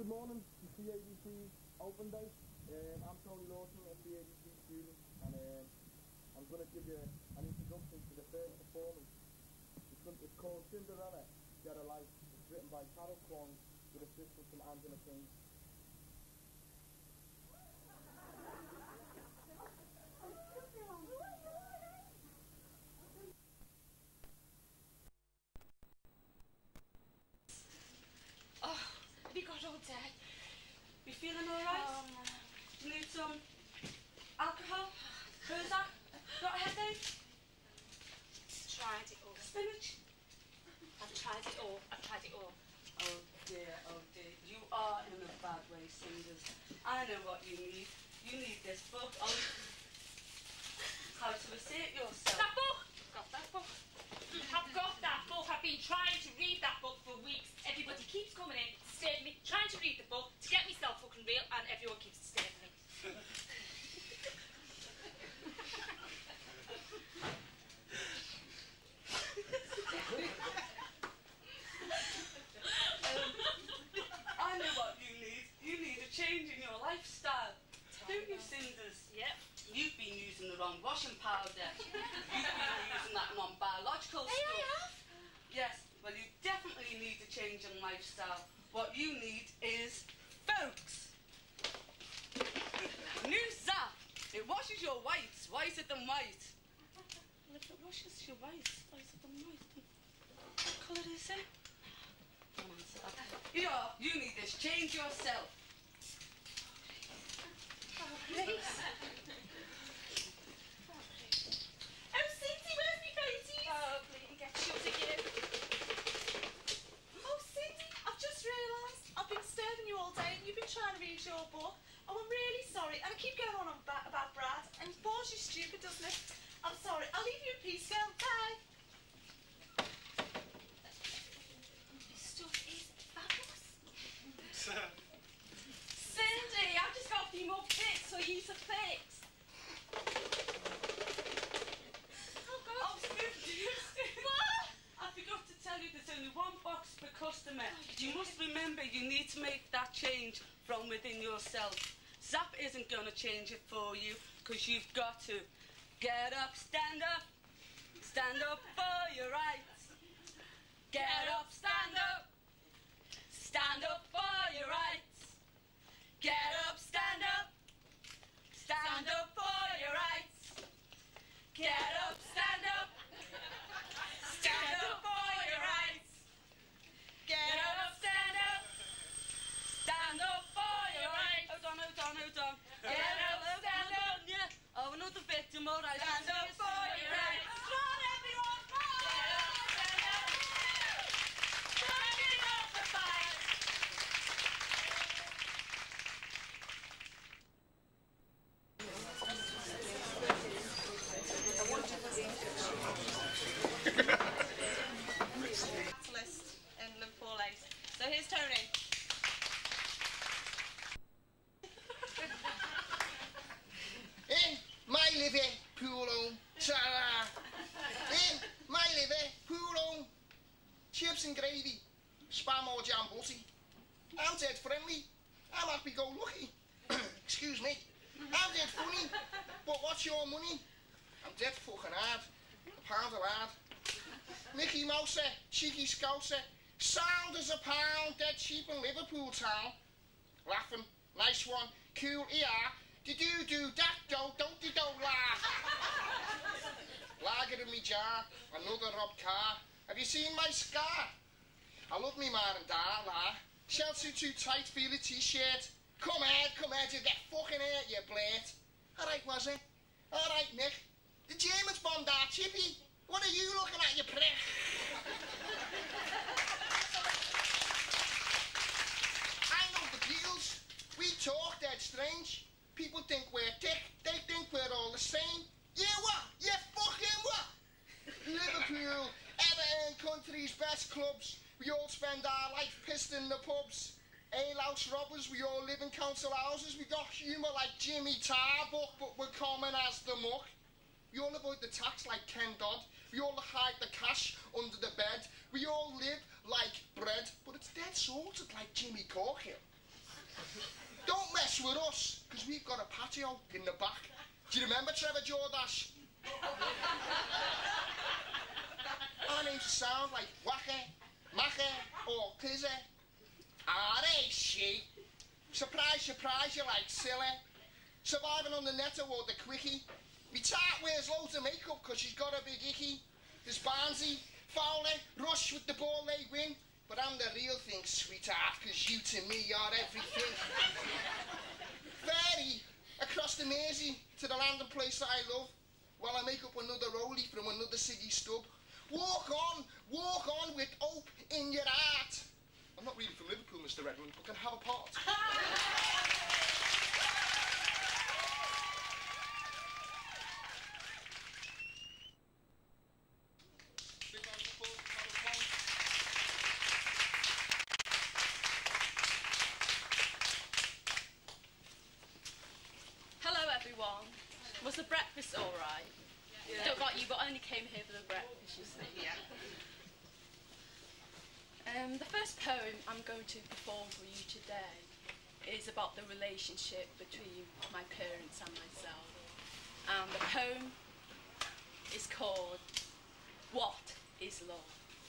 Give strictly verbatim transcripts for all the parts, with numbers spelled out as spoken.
Good morning, it's the A B C Open Day. Um, I'm Tony Lawson, I'm the A B C student, and um, I'm going to give you an introduction to the first performance. It's, gonna, it's called Cinderella, Get a Life. It's written by Carol Kwong with assistance from Angela King. Oh, have you got all day? You feeling alright? Oh, no. You need some alcohol? Prozac? Got a headache? Tried it all. Spinach? I've tried it all. I've tried it all. Oh dear, oh dear. You are in a bad way, Cinders. I know what you need. You need this book on how to assert yourself. That book! I've got that book. I've got that book. I've been trying to read that book for weeks. Everybody keeps coming in, staring me, trying to read the book to get myself fucking real, and everyone keeps staring me. I know what you need. You need a change in your lifestyle. Don't you, Cinders? Yep. You've been using the wrong washing powder. You've been using that non-biological Hey, I stuff. have. Yes, well, you definitely need a change in lifestyle. What you need is folks. New Zap. It washes your whites whiter than white. Well, if it washes your whites whiter than white, then what colour is it? Don't answer that. You know, you need this. Change yourself. Oh, please. Oh, Cindy, where's me babies? Oh, please, get shut again. Oh, Cindy, I've just realised I've been staring you all day and you've been trying to read your book. Oh, I'm really sorry. And I keep going on about, about Brad, and it bores you stupid, doesn't it? I'm sorry. I'll leave you in peace, girl. Bye. This stuff is fabulous. Cindy, I've just got a few more pics for you to fix. Oh, God. Oh, Cindy, What? I forgot to tell you there's only one box per customer. You must remember you need to make that change from within yourself. Zap isn't going to change it for you because you've got to. Get up, stand up, stand up for your rights. Get up, stand up, stand up for your rights. Get up, stand up, stand up for your rights. Get up, stand up, stand up for your rights. Get up, stand up, stand up for your rights. Hold on, hold on, hold on. Get up, stand up, yeah. Oh, another victim, all right. Stand up for your rights. Come on, everyone, come on. Get up, stand up. Stand it up for fight. Catalyst in Liverpool eight. So here's Tony. In my Liverpool, ta-ra. In my Liverpool, chips and gravy, spam or jam butty. I'm dead friendly. I'm happy-go-lucky. Excuse me. I'm dead funny. But what's your money? I'm dead fucking hard. A pound a lad. Mickey Mouse, cheeky scouser. Sound as a pound, dead cheap in Liverpool town. Laughing, nice one, cool, yeah. Did you do that, don't, don't you don't laugh. Lager in me jar, another robbed car. Have you seen my scar? I love me ma and da, la. Chelsea too tight, feel a t-shirt. Come here, come here, you get fucking hurt, you blurt. Alright, was it? Alright, Nick. The James Bond are chippy. What are you looking at, you prick? I know the Beatles. We talk dead strange. People think we're dick. They think we're all the same. Yeah, what? Yeah, fucking what? Liverpool, Everton, country's best clubs. We all spend our life pissed in the pubs. Ale-house robbers, we all live in council houses. We got humour like Jimmy Tarbuck, but we're common as the muck. We all avoid the tax like Ken Dodd. We all hide the cash under the bed. We all live like bread, but it's dead sorted like Jimmy Corkill. Don't mess with us, because we've got a patio in the back. Do you remember Trevor Jordash? Our names sound like Wacka, Macca, or Kizza. Are they, she? Surprise, surprise, you like silly. Surviving on the netto or the quickie. Me tart wears loads of makeup because she's got a big icky. There's Barnsey, Fowler, Rush with the ball they win. But I'm the real thing, sweetheart, because you to me are everything. Ferry across the Mersey to the landing place that I love, while I make up another rollie from another ciggy stub. Walk on, walk on with hope in your heart. I'm not really from Liverpool, Mister Redmond, but can have a part. Hello everyone. Was the breakfast all right? Yeah. Don't got you, but only came here for the breakfast, you see. Yeah. Um, the first poem I'm going to perform for you today is about the relationship between my parents and myself. And the poem is called What is Love?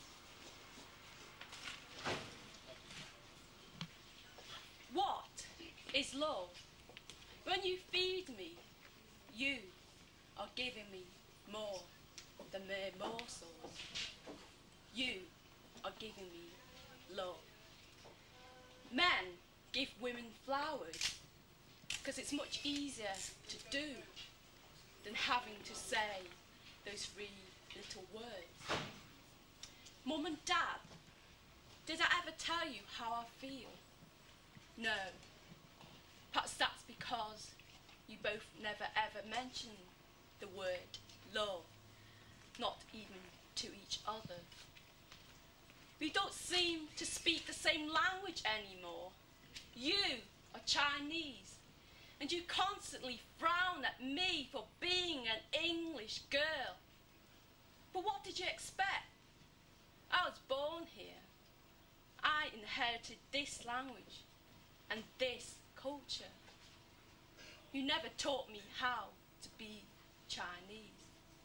What is love? When you feed me, you are giving me more than mere morsels. You are giving me love. Men give women flowers because it's much easier to do than having to say those three little words. Mum and Dad, did I ever tell you how I feel? No. Perhaps that's because you both never ever mentioned the word love, not even to each other. We don't seem to speak the same language anymore. You are Chinese, and you constantly frown at me for being an English girl. But what did you expect? I was born here. I inherited this language and this culture. You never taught me how to be Chinese.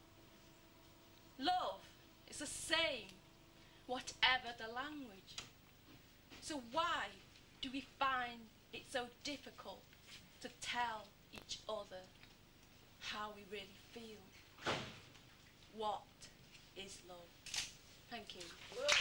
Love is the same, whatever the language. So why do we find it so difficult to tell each other how we really feel? What is love? Thank you.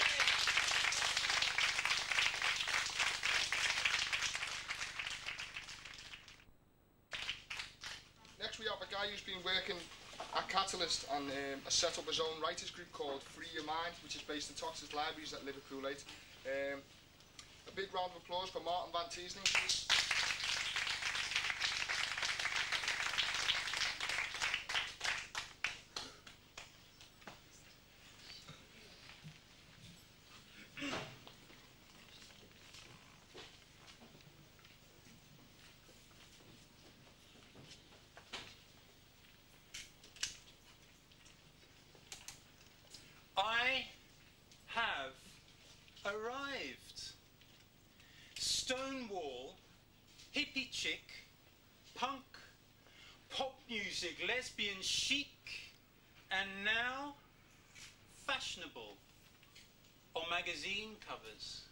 Next we have a guy who's been working at Catalyst and um, has set up his own writers group called Free Your Mind, which is based in Tox's Libraries at Liverpool eight. Um, a big round of applause for Martin Van Tiesling, please. I have arrived. Stonewall, hippie chick, punk, pop music, lesbian chic, and now fashionable on magazine covers.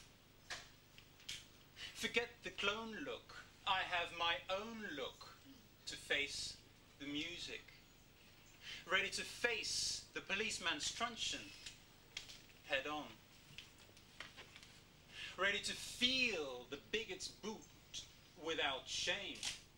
Forget the clone look. I have my own look to face the music. Ready to face the policeman's truncheon head on. Ready to feel the bigot's boot without shame.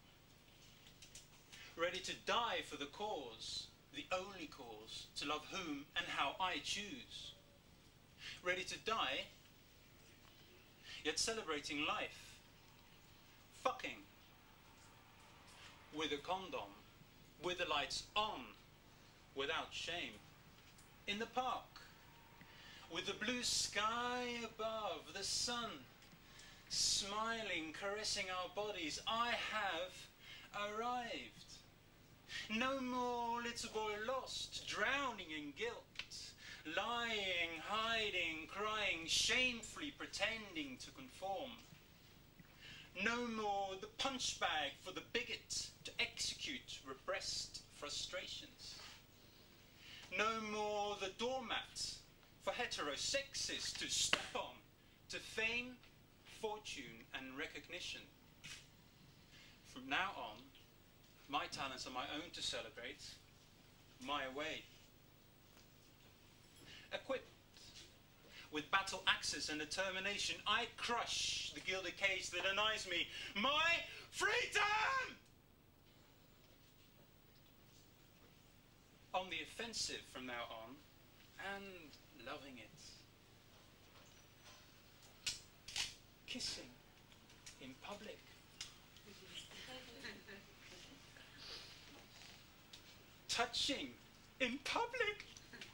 Ready to die for the cause, the only cause, to love whom and how I choose. Ready to die, yet celebrating life. Fucking with a condom, with the lights on, without shame. In the park, with the blue sky above, the sun smiling, caressing our bodies, I have arrived. No more little boy lost, drowning in guilt, lying, hiding, crying, shamefully pretending to conform. No more the punch bag for the bigot to execute repressed frustrations. No more the doormat for heterosexists to step on to fame, fortune and recognition. From now on, my talents are my own to celebrate, my way. Equipped with battle axes and determination, I crush the gilded cage that denies me my freedom! On the offensive from now on, and loving it. Kissing in public. Touching in public.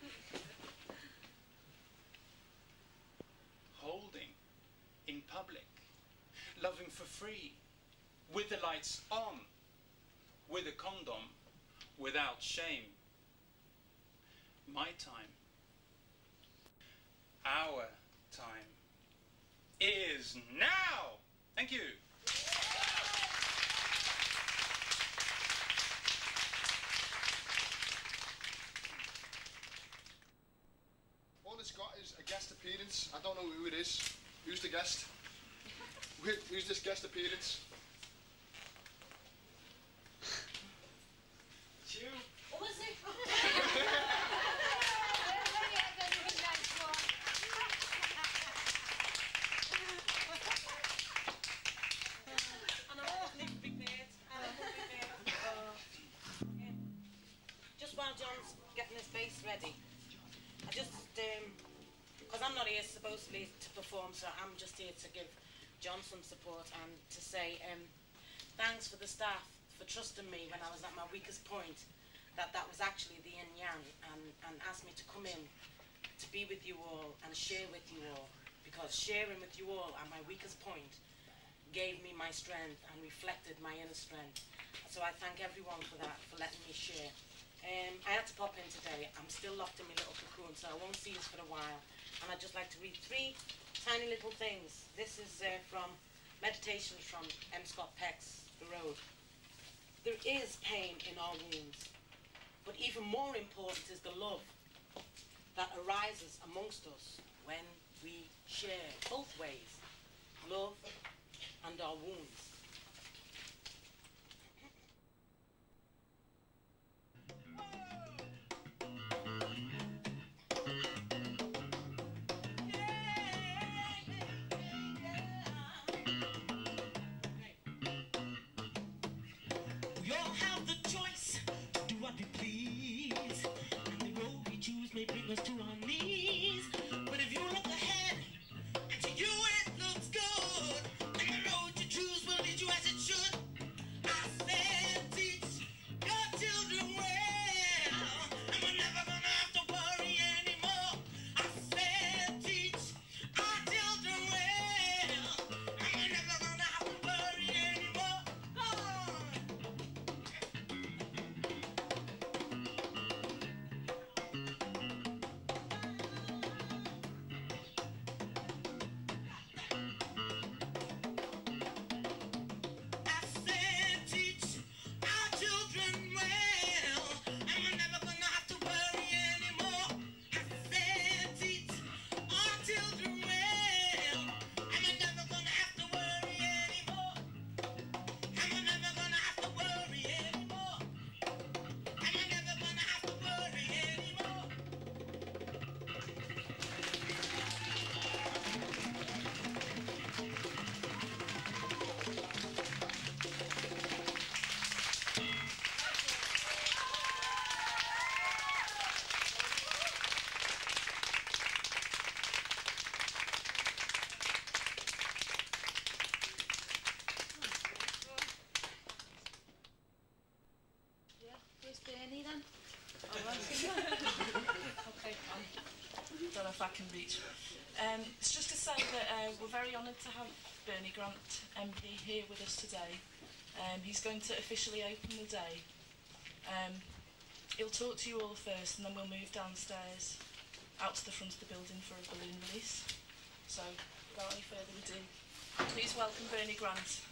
Holding in public. Loving for free. With the lights on. With a condom. Without shame. My time. Our time is now. Thank you. All it's got is a guest appearance. I don't know who it is. Who's the guest? Who, who's this guest appearance? It's you. Oh, is it? And I'm awfully prepared. And I'm prepared. Uh, yeah. Just while John's getting his bass ready, I just, um, because I'm not here supposedly to perform, so I'm just here to give John some support and to say um, thanks for the staff for trusting me when I was at my weakest point, that that was actually the yin yang, and, and asked me to come in to be with you all and share with you all, because sharing with you all at my weakest point gave me my strength and reflected my inner strength. So I thank everyone for that, for letting me share. Um, I had to pop in today. I'm still locked in my little cocoon, so I won't see you for a while. And I'd just like to read three tiny little things. This is uh, from Meditations from M. Scott Peck's The Road. There is pain in our wounds, but even more important is the love that arises amongst us when we share both ways, love and our wounds. We all have the choice to do what we please, and the road we choose may bring us to our knees. But if you look ahead, and to you it looks good, and the road you choose will lead you as it should. I said teach your children well, and we're never gonna have to worry anymore. I said teach our children well, and we're never gonna have to worry anymore. Go on. I said teach our children well, and we're never gonna have to worry anymore. I said teach our children well, and we're never gonna have to worry anymore. And we're never gonna have to worry anymore. And we're never gonna have to worry anymore. Yeah, where's Bernie then? Oh, right. Okay, fine. Don't know if I can reach. Um, it's just to say that uh, we're very honoured to have Bernie Grant M P here with us today. Um, he's going to officially open the day. Um, he'll talk to you all first, and then we'll move downstairs out to the front of the building for a balloon release. So, without any further ado, Please welcome Bernie Grant.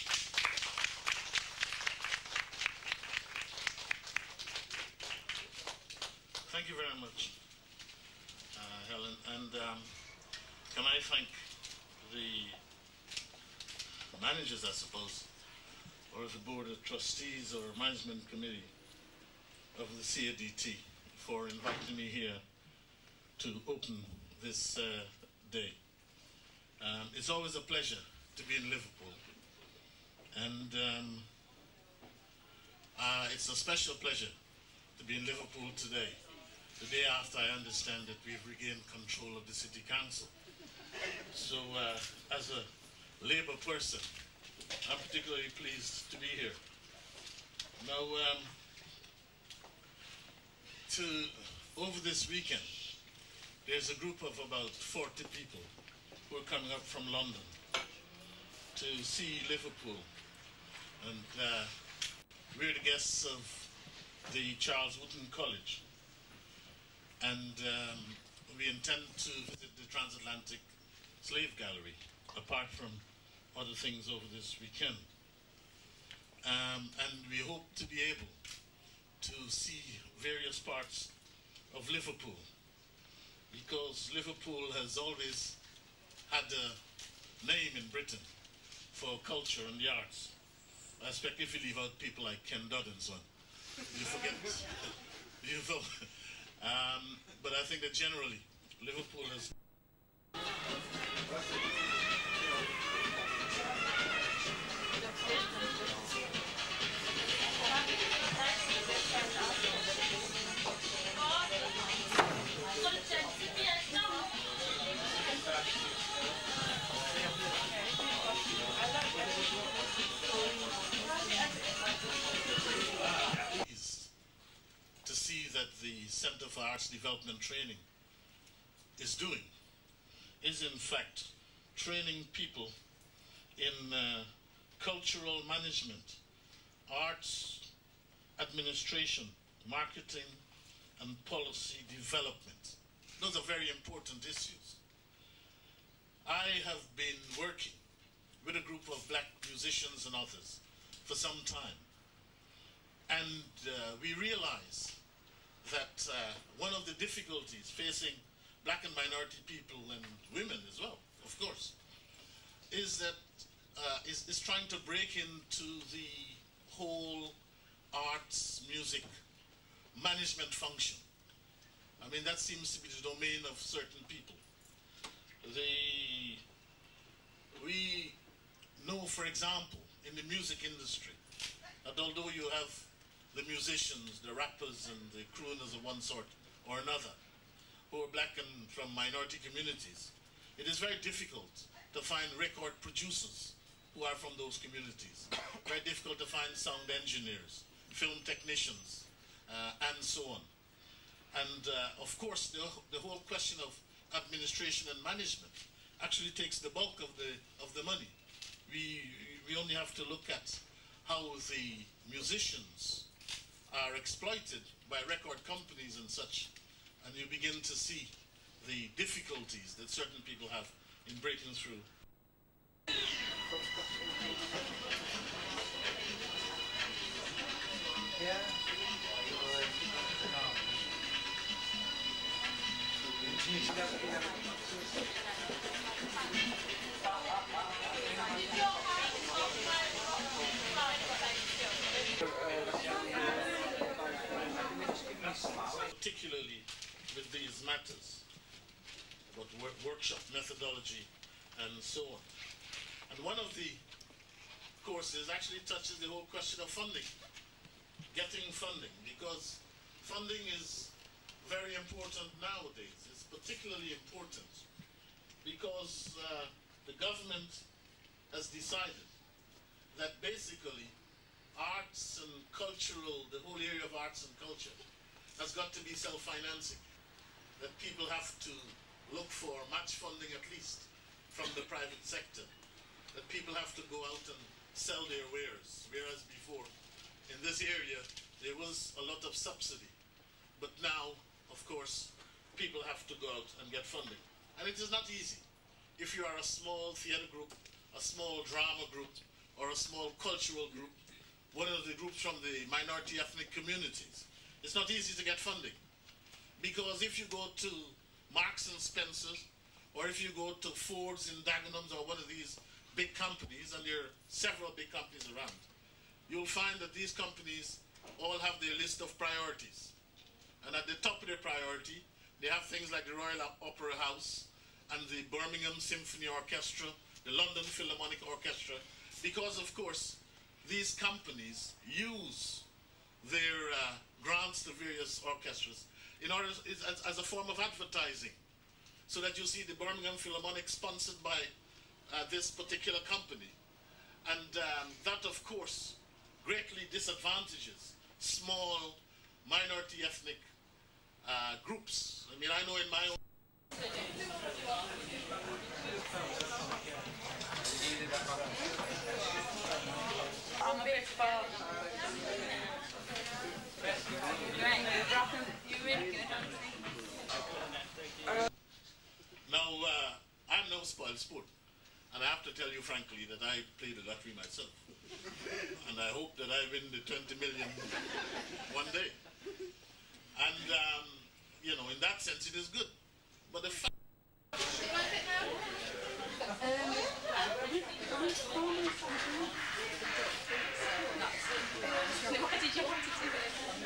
Thank you very much, uh, Helen. And um, can I thank the managers, I suppose, or the board of trustees or management committee of the C A D T for inviting me here to open this uh, day. Um, it's always a pleasure to be in Liverpool, and um, uh, it's a special pleasure to be in Liverpool today, the day after I understand that we've regained control of the City Council. So uh, as a Labour person, I'm particularly pleased to be here. Now, um, to, over this weekend, there's a group of about forty people who are coming up from London to see Liverpool. And uh, we're the guests of the Charles Wooten College. And um, we intend to visit the Transatlantic Slave Gallery, apart from other things over this weekend. Um, and we hope to be able to see various parts of Liverpool, because Liverpool has always had a name in Britain for culture and the arts. I expect if you leave out people like Ken Dodd and so on, you forget, you know. Um, but I think that generally, Liverpool has... to see that the Centre for Arts Development Training is doing is in fact training people in uh, cultural management, arts administration, marketing and policy development. Those are very important issues. I have been working with a group of black musicians and authors for some time, and uh, we realize that uh, one of the difficulties facing black and minority people and women as well, of course, is that uh, is, is trying to break into the whole arts, music, management function. I mean, that seems to be the domain of certain people. The, we know, for example, in the music industry, that although you have the musicians, the rappers and the crooners of one sort or another, who are black and from minority communities, it is very difficult to find record producers who are from those communities. Very difficult to find sound engineers, film technicians, uh, and so on. And uh, of course, the, the whole question of administration and management actually takes the bulk of the, of the money. We, we only have to look at how the musicians are exploited by record companies and such, and you begin to see the difficulties that certain people have in breaking through. Yeah. Particularly with these matters about work workshop methodology and so on. And one of the courses actually touches the whole question of funding, getting funding, because funding is very important nowadays. It's particularly important because uh, the government has decided that basically arts and cultural, the whole area of arts and culture has got to be self-financing, that people have to look for match funding at least from the private sector, that people have to go out and sell their wares, whereas before in this area there was a lot of subsidy, but now of course people have to go out and get funding, and it is not easy. If you are a small theatre group, a small drama group or a small cultural group, one of the groups from the minority ethnic communities. It's not easy to get funding, because if you go to Marks and Spencer's, or if you go to Ford's in Dagenhams or one of these big companies, and there are several big companies around, you'll find that these companies all have their list of priorities. And at the top of their priority, they have things like the Royal Opera House and the Birmingham Symphony Orchestra, the London Philharmonic Orchestra, because of course these companies use their uh, grants to various orchestras in order as, as a form of advertising. So that you see the Birmingham Philharmonic sponsored by uh, this particular company. And um, that of course greatly disadvantages small minority ethnic uh, groups. I mean, I know in my own I'm a bit far. You really good, Now, uh, I'm no spoiled sport, and I have to tell you frankly that I play the lottery myself, and I hope that I win the twenty million one day. And, um, you know, in that sense it is good. But the fact... What did you want to do?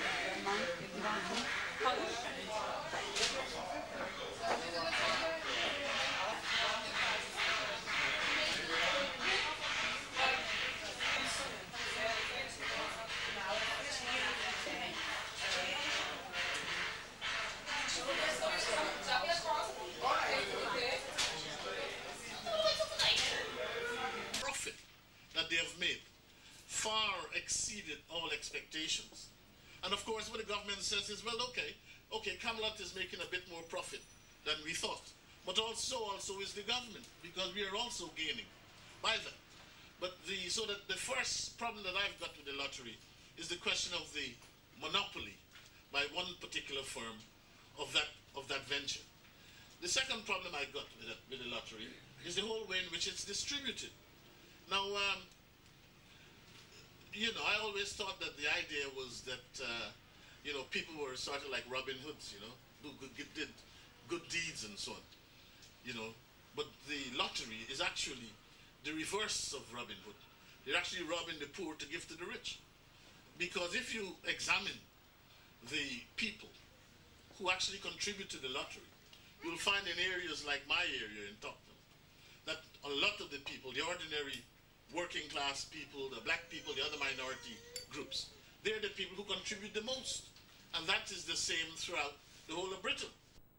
Profit that they have made far exceeded all expectations. And of course what the government says is, well, okay, okay, Camelot is making a bit more profit than we thought. But also, also is the government, because we are also gaining by that. But the, so that the first problem that I've got with the lottery is the question of the monopoly by one particular firm of that, of that venture. The second problem I got with, it, with the lottery is the whole way in which it's distributed. Now, um, you know, I always thought that the idea was that, uh, you know, people were sort of like Robin Hoods, you know, who did good deeds and so on, you know. But the lottery is actually the reverse of Robin Hood. They're actually robbing the poor to give to the rich. Because if you examine the people who actually contribute to the lottery, you'll find in areas like my area in Tottenham that a lot of the people, the ordinary working class people, the black people, the other minority groups, they're the people who contribute the most. And that is the same throughout the whole of Britain.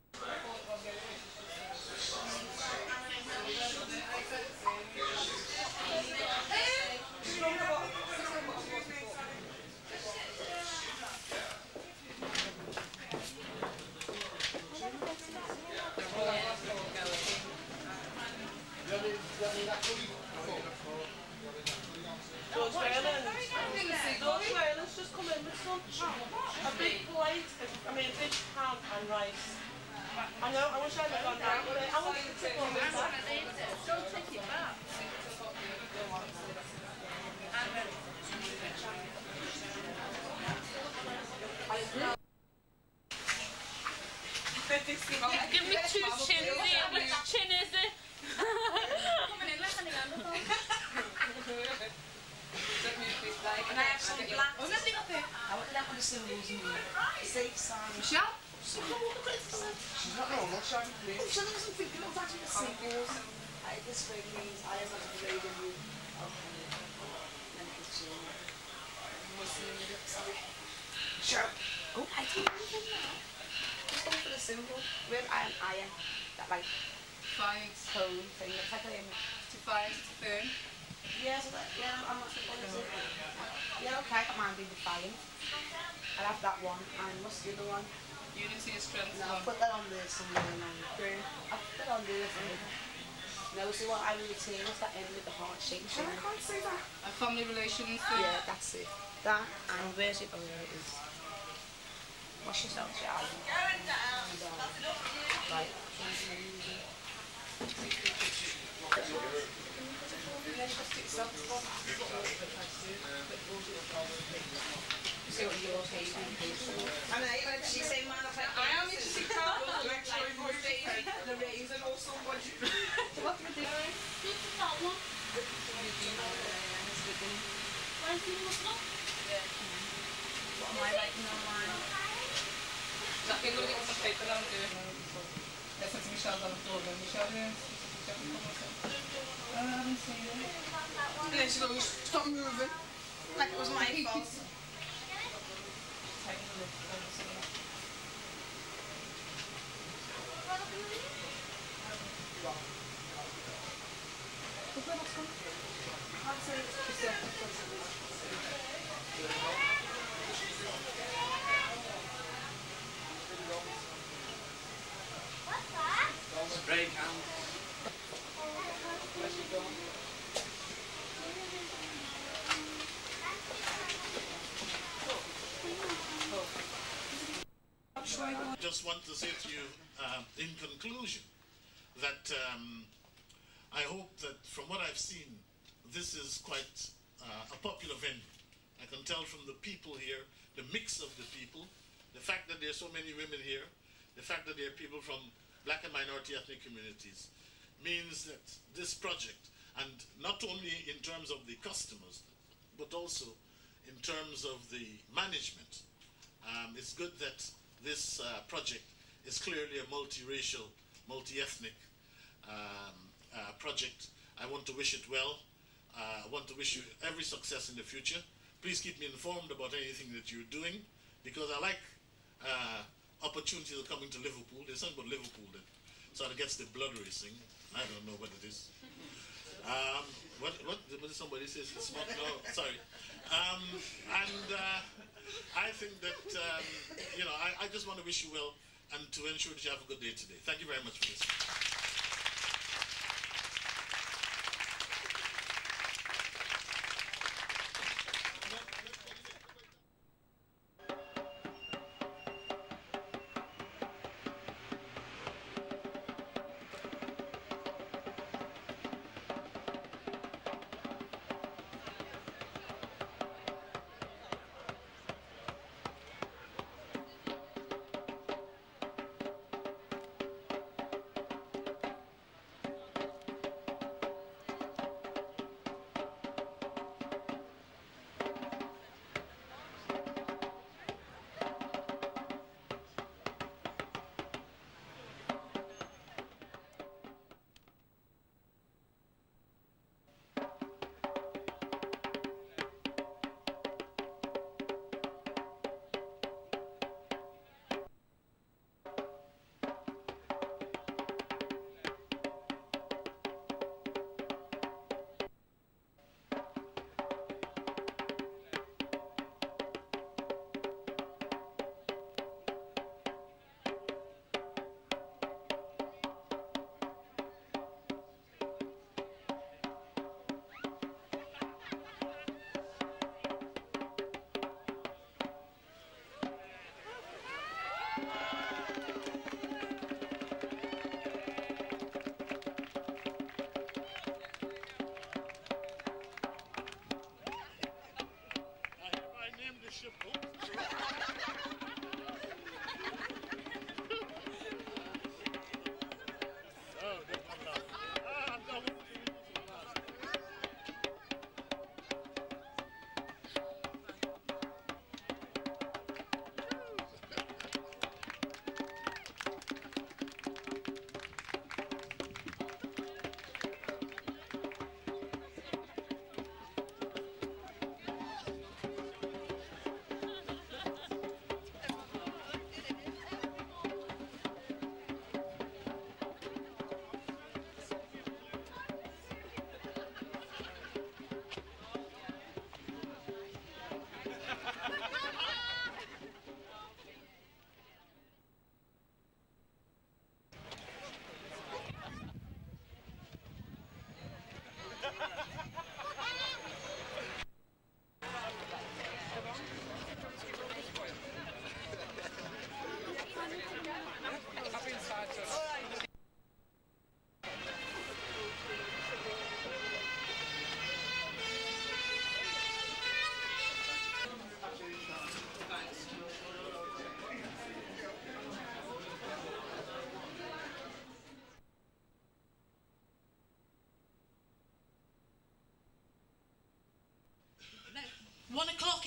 George Wayland's. George Wayland's just come in with some a big plate, I mean a big ham and rice. I know, I wish I'd have gone down with it. I want to take one with that. Don't take it back. Give me two chins here. Which chin is it? Can I have some black? Oh, nothing up there. I want that on the symbols in here. Safe sign. Michelle? She's not normal, shall we? Oh, she doesn't think about that in the symbols. I, this way means I am not afraid of you. Okay. Then it's you. Muslim, sorry. Michelle. Oh, I don't even know. Just go for the symbol. We have iron, iron. That like Fine. cone thing. It's like a To find, to firm. yeah, so that, yeah, I'm not supposed to. Yeah, okay, I don't mind being defiant. I'll have that one, and what's the other one? Unity is strength. No, I'll put that on there somewhere. Firm. I'll put that on there somewhere. No, see what I will retain is that end with the heart shape. I can't see that. And family relations. Yeah, that's it. That, and where's it? Oh, there it is. Wash yourself, Charlie. Going down. Right. And I like she say man I am in she can't like for the raisin or somebody. What do we do? Just that one. Where's the other one? What am I writing on mine? That thing will get some paper down to it. That's what Michelle's on the floor. Michelle, yeah. I haven't seen it. And then she goes, stop moving. Like it was my fault. Spray can. I just want to say to you, uh, in conclusion, that um, I hope that from what I've seen, this is quite uh, a popular venue. I can tell from the people here, the mix of the people, the fact that there are so many women here, the fact that there are people from black and minority ethnic communities, means that this project, and not only in terms of the customers, but also in terms of the management, um, it's good that this uh, project is clearly a multiracial, multi-ethnic um, uh, project. I want to wish it well. Uh, I want to wish you every success in the future. Please keep me informed about anything that you're doing, because I like uh, opportunities of coming to Liverpool. There's something about Liverpool that sort of gets the blood racing. I don't know what it is. Um, what, what, what did somebody say? It's smart? No, sorry. Um, and uh, I think that, um, you know, I, I just want to wish you well and to ensure that you have a good day today. Thank you very much for this.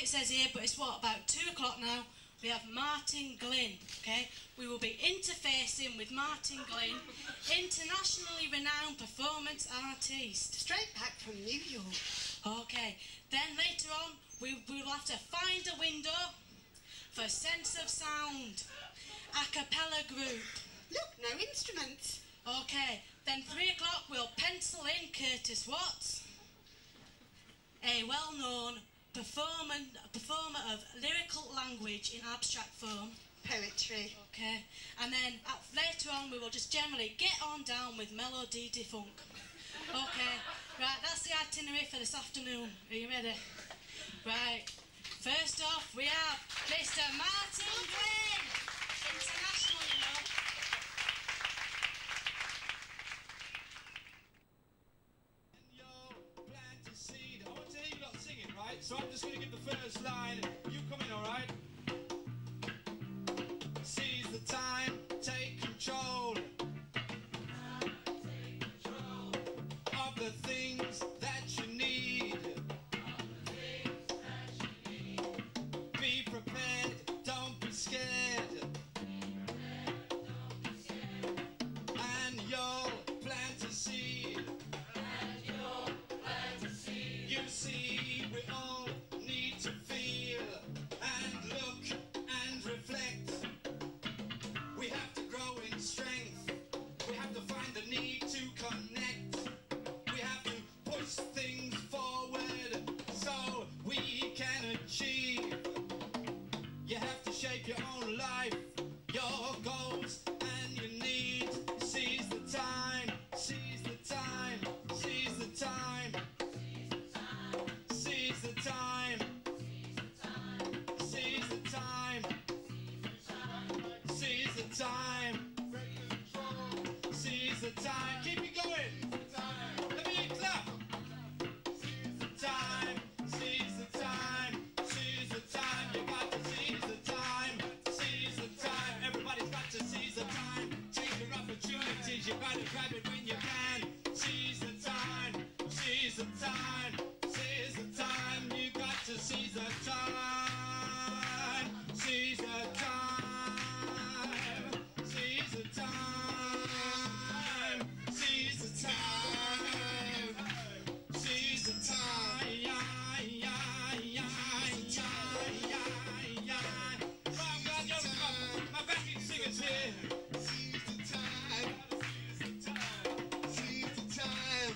it says here, but it's what, about two o'clock now. We have Martin Glynn, okay? We will be interfacing with Martin Glynn, internationally renowned performance artist. Straight back from New York. Okay, then later on, we will have to find a window for Sense of Sound, a cappella group. Look, no instruments. Okay, then three o'clock we'll pencil in Curtis Watts, a well-known performer, performer of lyrical language in abstract form. Poetry. Okay, and then uh, later on we will just generally get on down with Melody de Funk. Okay, right, that's the itinerary for this afternoon. Are you ready? Right, first off we have Mister Martin Glynn, international, you know. So I'm just going to give the first line. You come in, all right? Seize the time, take control. Take control of the things that you need. Of the things that you need. Be prepared, don't be scared. Be prepared, don't be scared. And you'll plant a seed. And you'll plant a seed. You see, we all need to feel and look and reflect. We have to grow in strength. We have to find the need to connect. We have to push things forward so we can achieve. You have to shape your own life, your goals and your needs. Seize the time, seize the time, seize the time. Seize the time. Seize the time. Seize the time. Seize the time. Keep it going. Let me hear you clap. Seize the time. Seize the time. Seize the time. You got to seize the time. Seize the time. Everybody's got to seize the time. Take your opportunities. You gotta grab it when you can. Seize the time. Seize the time. Seize the time, you got to seize the time. Seize the time. Seize the time. Seize the time. Seize the time. Yeah, yeah, yeah, yeah, yeah, yeah. Well, I'm glad you're my, my backing singers here. Seize the time. Seize the time. Seize the time.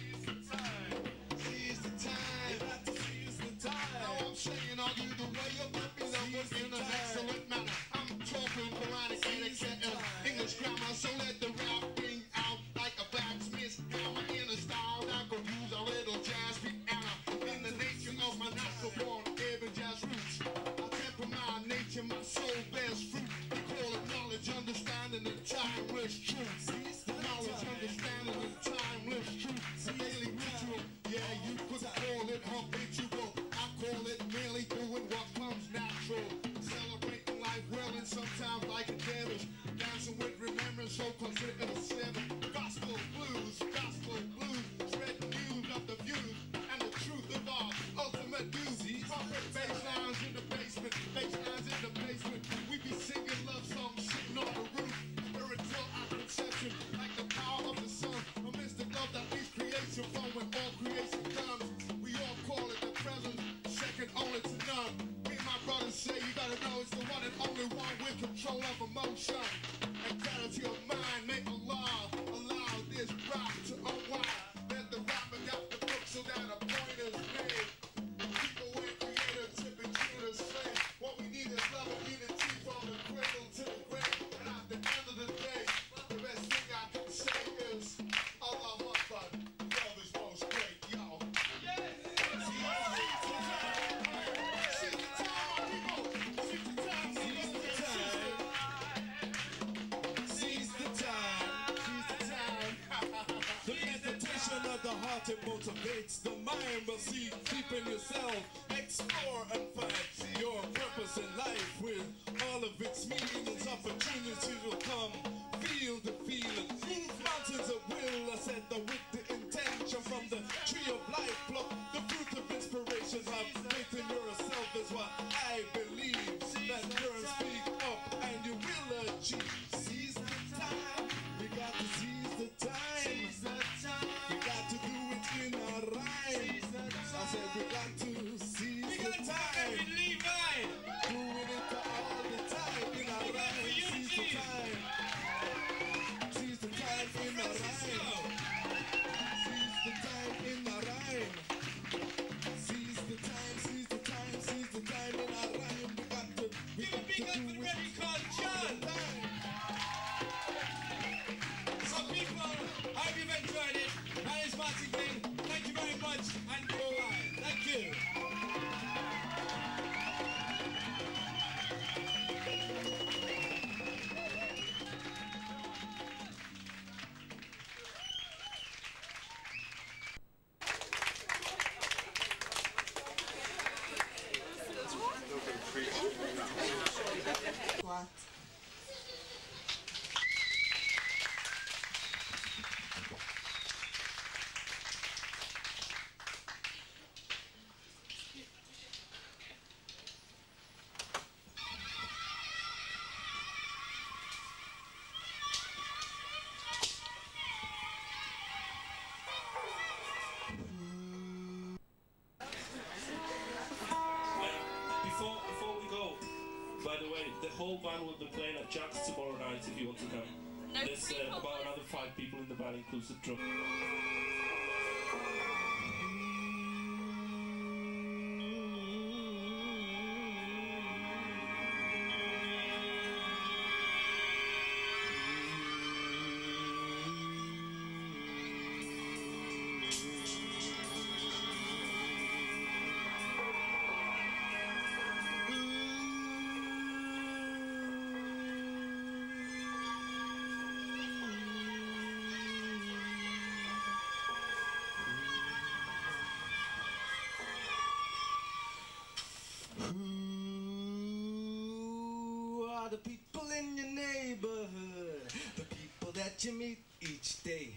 Seize the time. Now I'm saying, are you the way of looking up in an excellent manner? I'm talking Quranic etiquette and English grammar, so let the rap ring out like a blacksmith's hammer in a style that could use a little jazz piano. In the nature of my natural born urban jazz roots, I temper my nature, my soul bears fruit. We call it knowledge, understanding, and timeless truth. Knowledge, understanding, and timeless truth. A daily ritual, yeah, you could call it habitual. I call it merely doing what comes natural. Celebrating life well and sometimes like a damage. Dancing with remembrance, so consider a seven. Gospel blues, gospel blues. Spread the news of the views and the truth of our ultimate duties. Corporate bass lines in the basement, bass lines in the basement. We be singing love songs, sitting on the roof. Spiritual conception, like the power of the sun. A mystic love that leads creation from when all creation comes. We all call it the present, second only to none. Me and my brothers say you gotta know it's the one and only one with control of emotion and clarity of mind. Make Allah allow this rap to unwind. Let the rapper got the book so that a point is made. People and creators tipping to the slave. What we need is love and unity from the cradle to the grave. And at the end of the day, the best thing I can say is Allah Akbar. Love is most great, yo. It motivates the mind, but see deep in yourself, explore and find your purpose in life with all of its meanings. Opportunities will come, feel the feeling, move mountains at will. I said the with the intention from the tree of life, pluck the fruit of inspiration. Have faith in yourself, the once again, thank you very much, and goodbye. Thank you. What? Before, before we go, by the way, the whole band will be playing at Jack's tomorrow night if you want to come. No There's uh, about another five people in the band, includes the drum. Who are the people in your neighborhood? The people that you meet each day.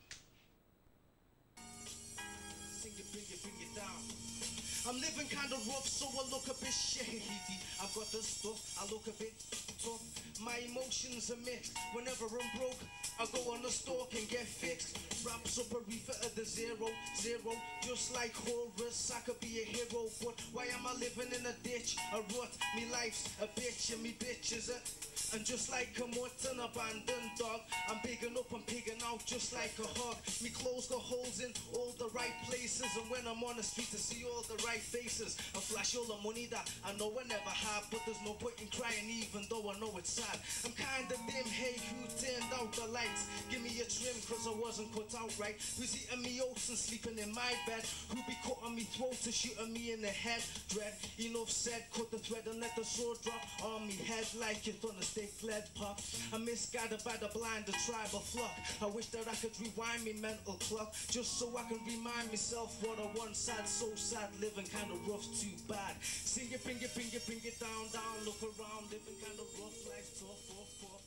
Sing it, bring it, bring it down. I'm living kind of rough, so I look a bit shady. I've got the stuff, I look a bit tough. My emotions are mixed. Whenever I'm broke, I go on the stalk and get fixed. Wraps up a reefer at the zero, zero. Just like Horus, I could be a hero. But why am I living in a ditch, a rut? Me life's a bitch and me bitch is a... And just like a mutt, an abandoned dog, I'm bigging up and pigging out just like a hog. Me clothes got holes in all the right places, and when I'm on the street I see all the right faces. I flash all the money that I know I never have, but there's no point in crying even though I know it's sad. I'm kinda dim, hey, who turned out the lights? Give me a trim cause I wasn't cut out right. Who's eating me oats and sleeping in my bed? Who be cutting me throat to shooting me in the head? Dread, enough said, cut the thread and let the sword drop on me head like you on a stick lead pop. I'm misguided by the blind, the tribe of flock. I wish that I could rewind me mental clock, just so I can remind myself what I once had. So sad, living kinda rough, too bad. Sing it, bring it, bring it, bring it down, down. Look around, living kinda rough, life's tough, off, off.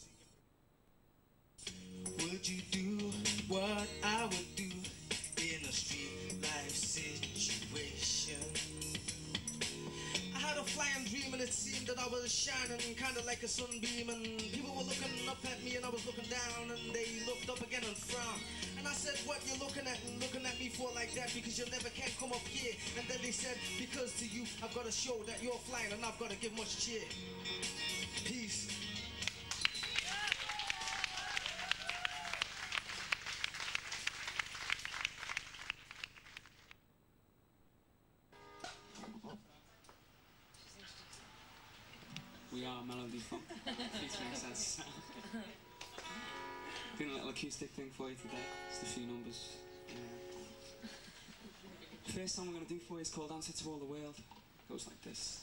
Would you do what I would do in a street life situation? I had a flying dream and it seemed that I was shining kinda like a sunbeam, and people were looking up at me and I was looking down, and they looked up again and frowned. And I said, what you looking at and looking at me for like that? Because you never can come up here. And then they said, because to you I've got to show that you're flying and I've got to give much cheer. Peace. We are Melody Funk, featuring Sense. Doing a little acoustic thing for you today, just a few numbers. Uh, first song we're going to do for you is called Answer to All the World. It goes like this.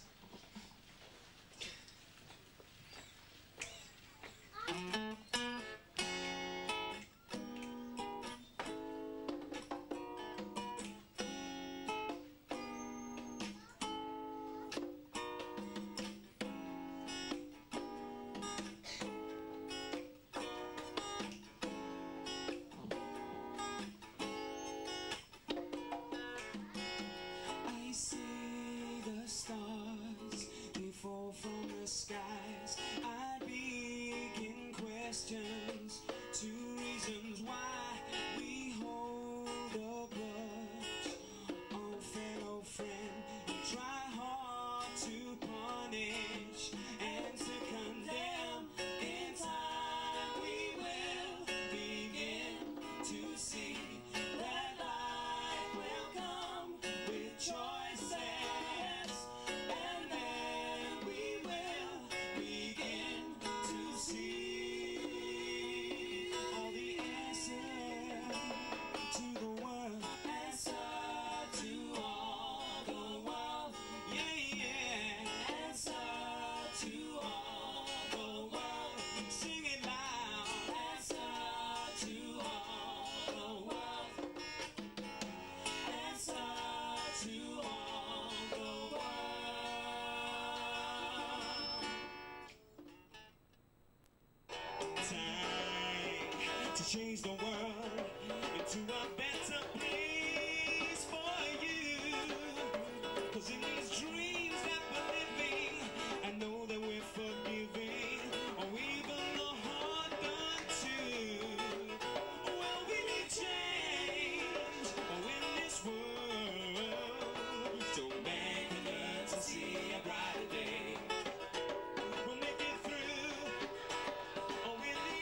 Two reasons why we hold a grudge. Oh, fellow friend, you try hard to punish and to condemn. In time we will begin to see that life will come with choices, and then we will begin to see all the answers. to change the world into a better place for you. 'Cause in these dreams that we're living, I know that we're forgiving, or even the hard done too. Well, we need change oh, in this world, so man can learn to see a brighter day. We'll make it through, oh, in the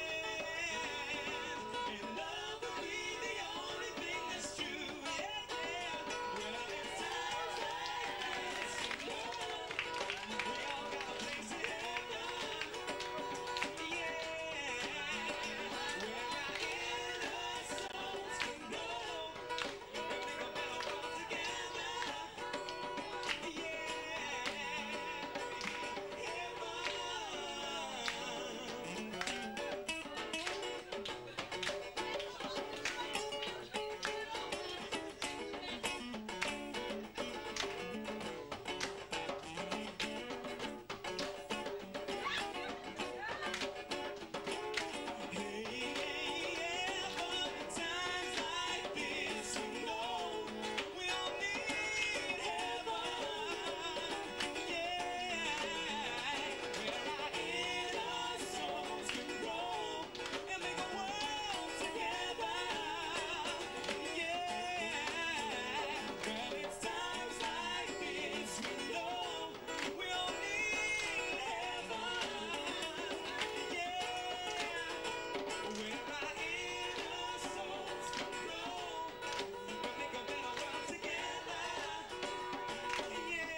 end, and love will be the only thing that's true. Yeah, yeah. Well, it's times like this, you know, we all got a place in heaven. Yeah, where our inner souls can grow and make a better world together. Yeah, times like this, you know, we all need heaven. Yeah, where our inner souls can grow and make a world together. Yeah, well, it's times like this, we know, we all need heaven. Yeah, where our inner souls can grow and make a better world together. Yeah,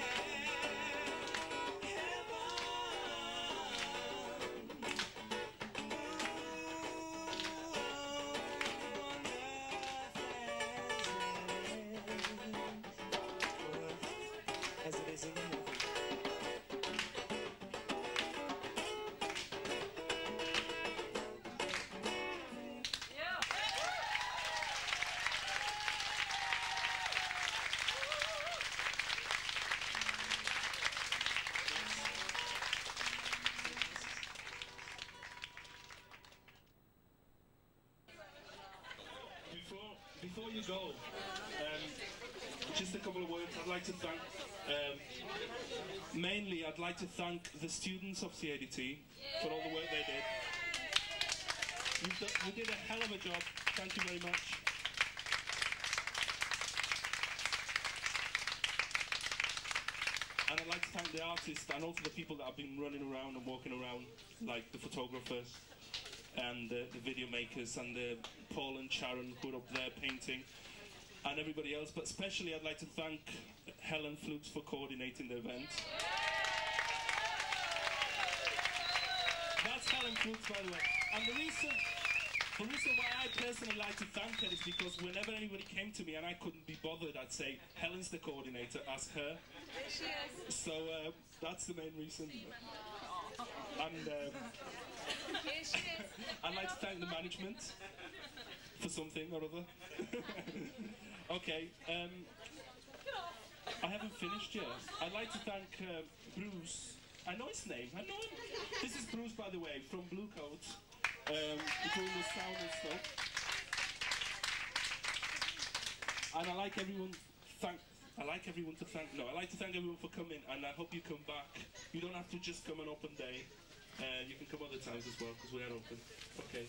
as it is in the movie. Before, before you go, um, just a couple of words. I'd like to thank, um, mainly I'd like to thank the students of C A D T for all the work they did. You, do, you did a hell of a job. Thank you very much. And I'd like to thank the artists and also the people that have been running around and walking around, like the photographers and the, the video makers and the Paul and Sharon who are up there painting and everybody else. But especially I'd like to thank Helen Flutes for coordinating the event. That's Helen Flutes, by the way. And the reason, the reason why I personally like to thank her is because whenever anybody came to me and I couldn't be bothered, I'd say, Helen's the coordinator, ask her. There she is. So uh, that's the main reason. And um, Here she is. I'd like to thank the management for something or other. Okay, um, I haven't finished yet. I'd like to thank uh, Bruce. I know his name. I know him. This is Bruce, by the way, from Blue Coat, um, doing the sound and stuff. And I like everyone. Thank. I like everyone to thank. No, I like to thank everyone for coming, and I hope you come back. You don't have to just come on open day. Uh, you can come other times as well because we are open. Okay.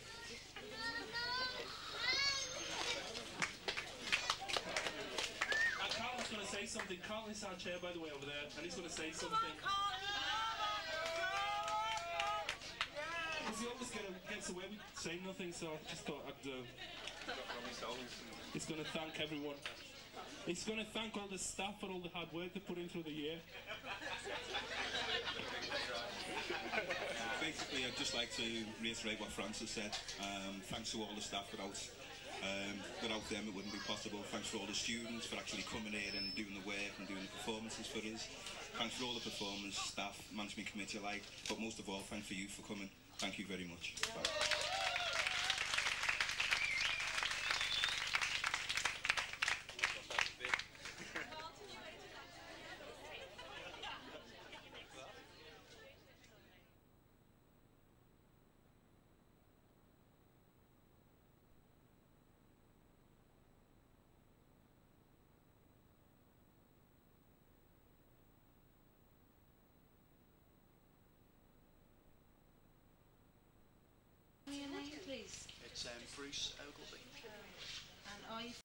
And Carl's going to say something. Carl is our chair, by the way, over there, and he's going to say something. Because he always get, gets away with saying nothing, so I just thought I'd. Uh, he's going to thank everyone. He's going to thank all the staff for all the hard work they put in through the year. Basically, I'd just like to reiterate what Francis said. Um, thanks to all the staff. Without, um, without them, it wouldn't be possible. Thanks for all the students for actually coming here and doing the work and doing the performances for us. Thanks for all the performers, staff, management committee alike. But most of all, thanks for you for coming. Thank you very much. Bye. It's um, Bruce Ogilvie. And are you